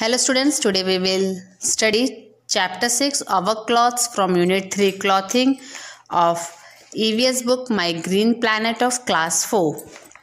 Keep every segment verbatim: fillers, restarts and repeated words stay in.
Hello students, today we will study chapter six our clothes from unit three clothing of E V S book My Green Planet of class four.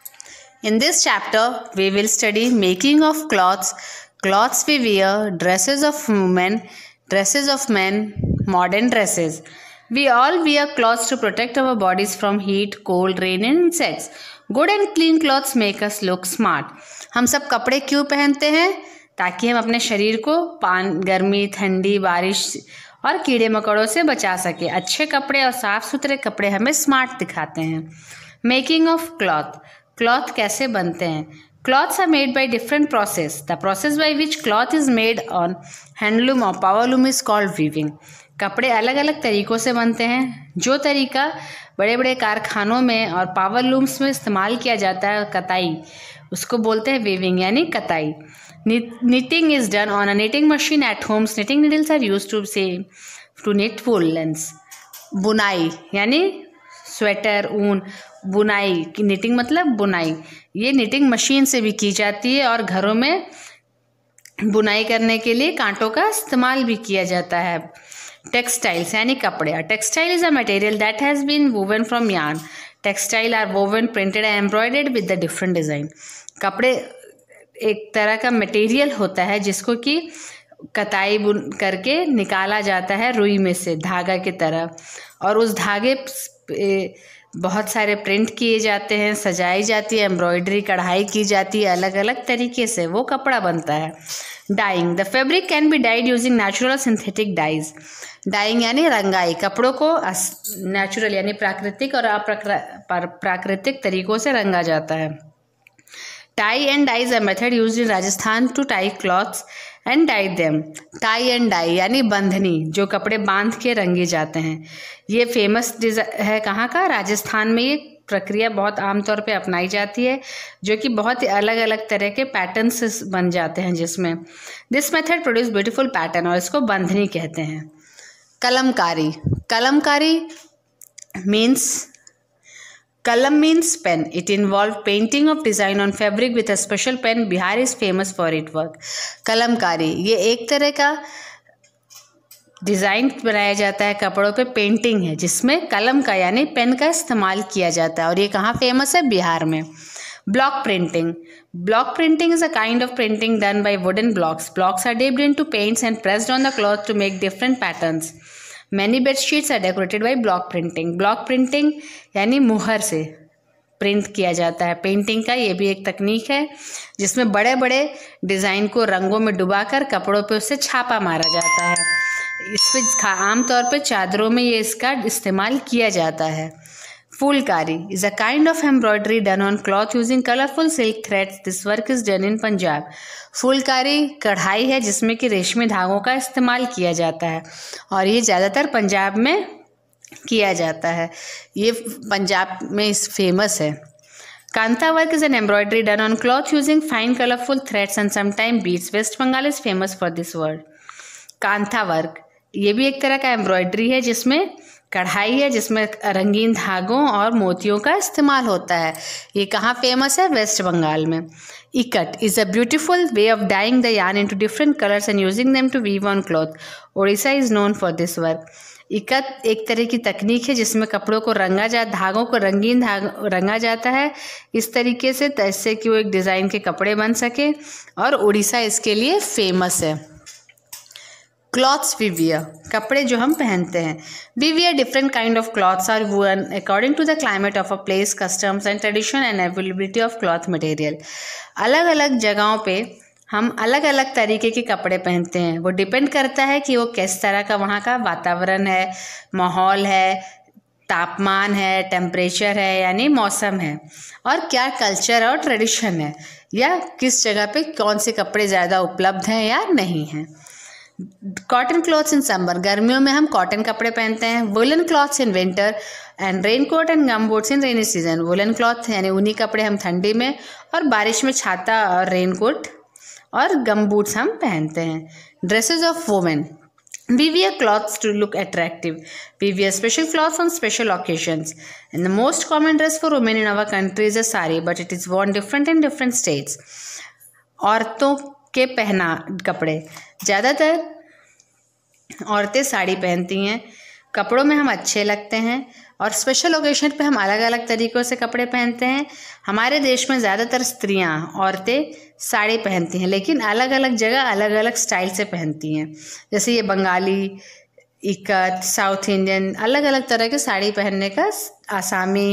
In this chapter we will study making of clothes, clothes we wear, dresses of women, dresses of men, modern dresses. We all wear clothes to protect our bodies from heat, cold, rain and insects. Good and clean clothes make us look smart. हम सब कपड़े क्यों पहनते हैं? ताकि हम अपने शरीर को पान गर्मी, ठंडी, बारिश और कीड़े मकोड़ों से बचा सके। अच्छे कपड़े और साफ सुथरे कपड़े हमें स्मार्ट दिखाते हैं। मेकिंग ऑफ क्लॉथ, क्लॉथ कैसे बनते हैं? Clothes are made by different process. The process by which cloth is made on handloom और पावरलूम इज कॉल्ड वीविंग। कपड़े अलग अलग तरीक़ों से बनते हैं। जो तरीका बड़े बड़े कारखानों में और पावरलूम्स में इस्तेमाल किया जाता है कताई, उसको बोलते हैं वीविंग यानी कताई। Knitting is done on a knitting machine at home. Knitting needles are used to say to knit woolens. बुनाई यानी स्वेटर, ऊन, बुनाई की knitting मतलब बुनाई। ये knitting मशीन से भी की जाती है और घरों में बुनाई करने के लिए कांटों का इस्तेमाल भी किया जाता है। टेक्सटाइल्स यानी कपड़े। Textile is a material that has been woven from yarn. Textile are woven, printed and embroidered with the different design. कपड़े एक तरह का मटेरियल होता है जिसको कि कताई बुन करके निकाला जाता है रुई में से धागा की तरह, और उस धागे पे बहुत सारे प्रिंट किए जाते हैं, सजाई जाती है, एम्ब्रॉयडरी कढ़ाई की जाती है, अलग अलग तरीके से वो कपड़ा बनता है। Dyeing, the fabric can be dyed using natural synthetic dyes. Dyeing यानी रंगाई, कपड़ों को नेचुरल यानी प्राकृतिक और अप्राकृतिक तरीकों से रंगा जाता है। Tie and dye is a method used in Rajasthan to tie cloths and dye them. Tie and dye यानी बंधनी, जो कपड़े बांध के रंगे जाते हैं। ये फेमस है कहाँ का? राजस्थान में ये प्रक्रिया बहुत आमतौर पे अपनाई जाती है, जो कि बहुत ही अलग अलग तरह के पैटर्न से बन जाते हैं जिसमें this method produce beautiful pattern, और इसको बंधनी कहते हैं। Kalamkari, Kalamkari means Kalam means pen. It involved painting of design on fabric with a special pen. Bihar is famous for its work. Kalamkari ये एक तरह का डिज़ाइन बनाया जाता है कपड़ों पे, पेंटिंग है जिसमें कलम का यानी पेन का इस्तेमाल किया जाता है, और ये कहाँ फेमस है? बिहार में। Block printing, block printing is a kind of printing done by wooden blocks. Blocks are dipped into paints and pressed on the cloth to make different patterns. Many bed sheets are decorated by block printing. block printing यानी मुहर से print किया जाता है painting का। ये भी एक तकनीक है जिसमें बड़े बड़े डिज़ाइन को रंगों में डुबाकर कपड़ों पे उससे छापा मारा जाता है। इस पर आमतौर पे चादरों में ये इसका इस्तेमाल किया जाता है। फूलकारी is a kind of embroidery done on cloth using colorful silk threads. This work is done in Punjab. फूलकारी कढ़ाई है जिसमें कि रेशमी धागों का इस्तेमाल किया जाता है, और ये ज़्यादातर पंजाब में किया जाता है। ये पंजाब में इस फेमस है। Kantha work is an embroidery done on cloth using fine colorful threads and sometimes beads. West Bengal is famous for this word. Kantha work ये भी एक तरह का एम्ब्रॉयडरी है जिसमें कढ़ाई है, जिसमें रंगीन धागों और मोतियों का इस्तेमाल होता है। ये कहाँ फेमस है? वेस्ट बंगाल में। Ikat is a beautiful way of dyeing the yarn into different colours and using them to weave on cloth. Odisha is known for this work. Ikat एक तरह की तकनीक है जिसमें कपड़ों को रंगा जा धागों को रंगीन धाग रंगा जाता है इस तरीके से जिससे कि वो एक डिज़ाइन के कपड़े बन सके, और उड़ीसा इसके लिए फेमस है। क्लॉथ्स वी वियर, कपड़े जो हम पहनते हैं। We wear different kind of clothes are worn according to the climate of a place, customs and tradition and availability of cloth material. अलग अलग जगहों पे हम अलग अलग तरीके के कपड़े पहनते हैं। वो डिपेंड करता है कि वो किस तरह का वहाँ का वातावरण है, माहौल है, तापमान है, टेम्परेचर है यानी मौसम है, और क्या कल्चर और ट्रेडिशन है, या किस जगह पे कौन से कपड़े ज़्यादा उपलब्ध हैं या नहीं हैं। कॉटन क्लॉथ्स इन समर, गर्मियों में हम कॉटन कपड़े पहनते हैं। Woollen clothes in winter and rain coat and gum boots in rainy season. Woollen cloth यानी ऊनी कपड़े हम ठंडी में और बारिश में छाता और रेन कोट और गम बूट्स हम पहनते हैं। Dresses of women, we wear clothes to look attractive. We wear special clothes on special occasions, and the most common dress for women in our country is a sari, but it is worn different in different states. औरतों के पहना कपड़े। ज़्यादातर औरतें साड़ी पहनती हैं। कपड़ों में हम अच्छे लगते हैं और स्पेशल ओकेशन पे हम अलग अलग तरीक़ों से कपड़े पहनते हैं। हमारे देश में ज़्यादातर स्त्रियां, औरतें साड़ी पहनती हैं, लेकिन अलग अलग जगह अलग अलग स्टाइल से पहनती हैं। जैसे ये बंगाली, इकत, साउथ इंडियन, अलग अलग तरह के साड़ी पहनने का, आसामी,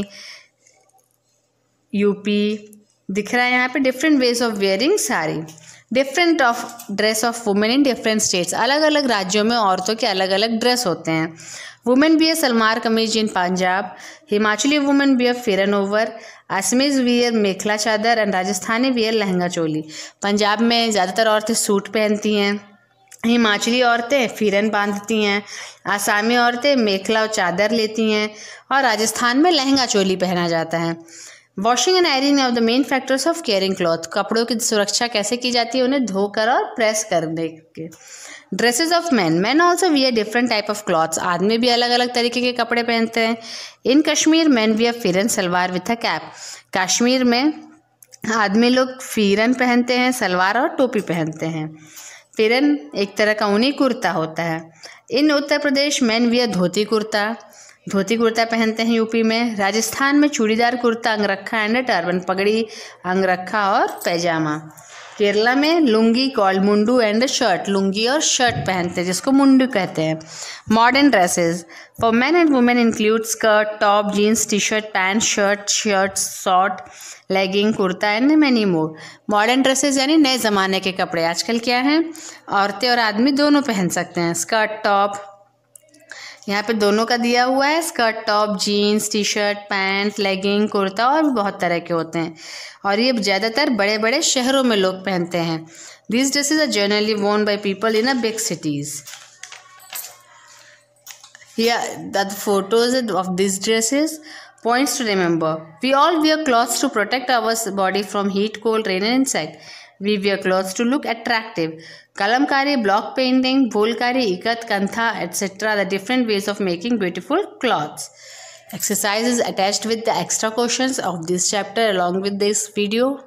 यूपी दिख रहा है यहाँ पे। Different ways of wearing sari. Different of dress of women in different states. अलग अलग राज्यों में औरतों के अलग अलग ड्रेस होते हैं। Women wear salwar kameez in Punjab, Himachali women wear pheran over, Assamese wear mekhela chador and Rajasthani wear lehenga choli. Punjab में ज़्यादातर औरतें सूट पहनती हैं, हिमाचली औरतें फिरन बांधती हैं, आसामी औरतें मेखला और चादर लेती हैं और राजस्थान में लहंगा चोली पहना जाता है। Washing and ironing of the main factors of caring cloth. कपड़ों की सुरक्षा कैसे की जाती है? उन्हें धोकर और प्रेस करने के। Dresses of man. Man also wear different type of clothes. आदमी भी अलग अलग तरीके के कपड़े पहनते हैं। इन Kashmir man wear phiran salwar with a cap. Kashmir में आदमी लोग फिरन पहनते हैं, सलवार और टोपी पहनते हैं। फिरन एक तरह का ऊनी कुर्ता होता है। In Uttar Pradesh man wear dhoti kurta. Dhoti kurta पहनते हैं यूपी में। राजस्थान में चूड़ीदार कुर्ता, अंगरखा एंड टर्बन, पगड़ी, अंगरखा और पैजामा। केरला में lungi called mundu and shirt. Lungi और शर्ट पहनते हैं जिसको मुंडू कहते हैं। Modern dresses for man and women include skirt, top, jeans, T shirt, pant, shirt, shirt, short, legging, kurta and many more. Modern dresses यानी नए ज़माने के कपड़े। आजकल क्या हैं, औरतें और आदमी दोनों पहन सकते हैं। स्कर्ट, टॉप, यहाँ पे दोनों का दिया हुआ है। Skirt, top, jeans, T shirt, pant, legging, kurta और भी बहुत तरह के होते हैं और ये ज़्यादातर बड़े बड़े शहरों में लोग पहनते हैं। These dresses are generally worn by people in a big cities. Here the photos of these dresses. Points to remember. We all wear clothes to protect our body from heat, cold, rain and insect. We wear clothes to look attractive. Kalamkari, block painting, bholkari, ikat, kantha, et cetera. The different ways of making beautiful clothes. Exercise is attached with the extra questions of this chapter along with this video.